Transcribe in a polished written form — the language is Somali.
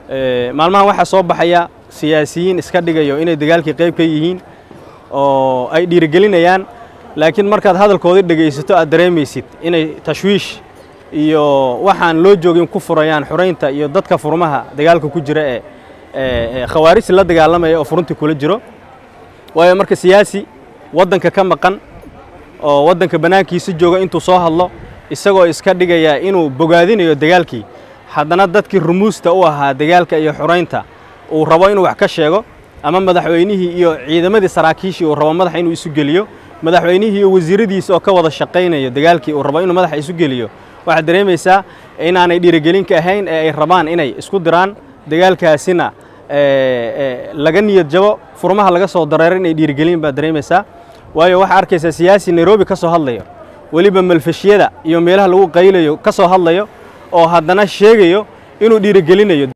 maalmahan waxa soo baxaya siyaasiyiin iska dhigayo inay dagaalkii qayb ka yihiin oo ay dhiirigelinayaan laakiin markaad hadalkoodii dhageysato aad dareemaysid inay tashwiish iyo waxaan loo joogin ku furayaan xureynta iyo dadka furmaha dagaalka ku jira ee khawaarij la dagaalamaya oo furuntii kula jiro waayo marka siyaasi wadanka ka maqan oo wadanka banaankiisa jooga intuu soo hadlo isagoo iska dhigaya inuu bogaadinayo dagaalkii haddana dadkii rumuusta u ahaa dagaalka iyo xureynta uu rabo inuu wax ka sheego ama madaxweynihii iyo ciidamadii saraakiishii uu rabo madaxa inuu isu geliyo madaxweynihii iyo wasiiradiisa oo ka wada shaqeynaya dagaalkii uu rabo inuu madaxa isu geliyo waxa dareemaysaa inaanay dhiirigelin ka ahayn ee ay rabaan inay isku diraan dagaalkaasina laga niyad jabo furmaha laga soo dareeray inay dhiirigelin baa dareemaysaa waayo waxa arkaysaa siyaasi Nairobi ka soo hadlayo waliba malfashiyada iyo meelaha lagu qaylayo ka soo hadlayo oo haddana sheegayo inuu dhiirigelinayo